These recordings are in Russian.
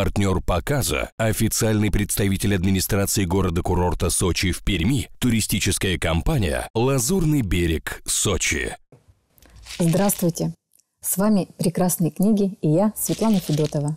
Партнер показа – официальный представитель администрации города-курорта Сочи в Перми, туристическая компания «Лазурный берег Сочи». Здравствуйте! С вами «Прекрасные книги» и я, Светлана Федотова.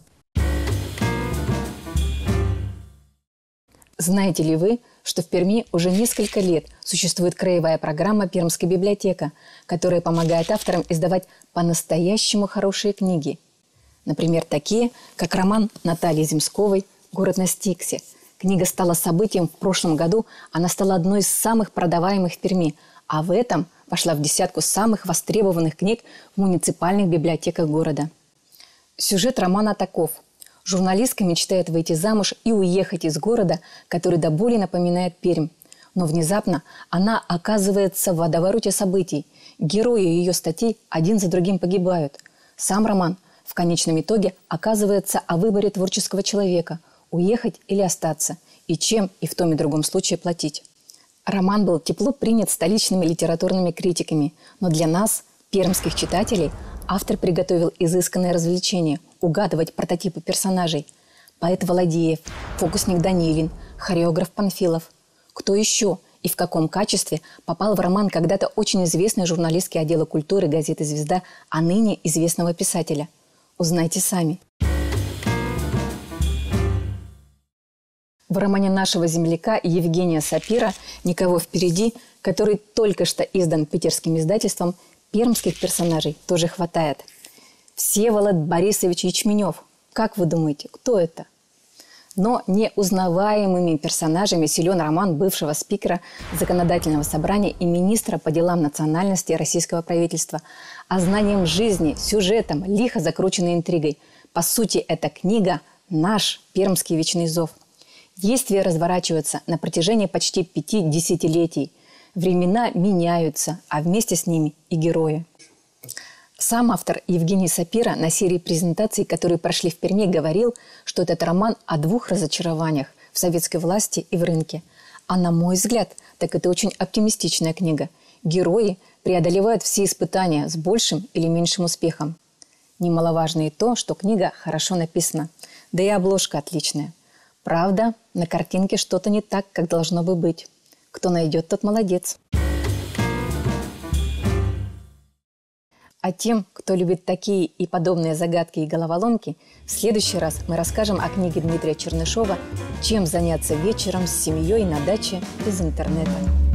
Знаете ли вы, что в Перми уже несколько лет существует краевая программа «Пермская библиотека», которая помогает авторам издавать по-настоящему хорошие книги? Например, такие, как роман Натальи Земсковой «Город на Стиксе». Книга стала событием в прошлом году, она стала одной из самых продаваемых в Перми, а в этом вошла в десятку самых востребованных книг в муниципальных библиотеках города. Сюжет романа таков. Журналистка мечтает выйти замуж и уехать из города, который до боли напоминает Пермь. Но внезапно она оказывается в водовороте событий. Герои ее статей один за другим погибают. Сам роман в конечном итоге оказывается о выборе творческого человека – уехать или остаться, и чем и в том и другом случае платить. Роман был тепло принят столичными литературными критиками, но для нас, пермских читателей, автор приготовил изысканное развлечение – угадывать прототипы персонажей. Поэт Володеев, фокусник Данилин, хореограф Панфилов. Кто еще и в каком качестве попал в роман когда-то очень известный журналистский отдела культуры газеты «Звезда», а ныне известного писателя? Узнайте сами. В романе нашего земляка Евгения Сапира «Никого впереди», который только что издан питерским издательством, пермских персонажей тоже хватает. Всеволод Борисович Ячменев. Как вы думаете, кто это? Но неузнаваемыми персонажами силен роман бывшего спикера Законодательного собрания и министра по делам национальности российского правительства, а знанием жизни, сюжетом, лихо закрученной интригой. По сути, эта книга – наш пермский вечный зов. Действия разворачиваются на протяжении почти 5 десятилетий. Времена меняются, а вместе с ними и герои. Сам автор Евгений Сапира на серии презентаций, которые прошли в Перми, говорил, что этот роман о 2 разочарованиях – в советской власти и в рынке. А на мой взгляд, так это очень оптимистичная книга. Герои преодолевают все испытания с большим или меньшим успехом. Немаловажно и то, что книга хорошо написана. Да и обложка отличная. Правда, на картинке что-то не так, как должно бы быть. Кто найдет, тот молодец. А тем, кто любит такие и подобные загадки и головоломки, в следующий раз мы расскажем о книге Дмитрия Чернышова «Чем заняться вечером с семьей на даче без интернета».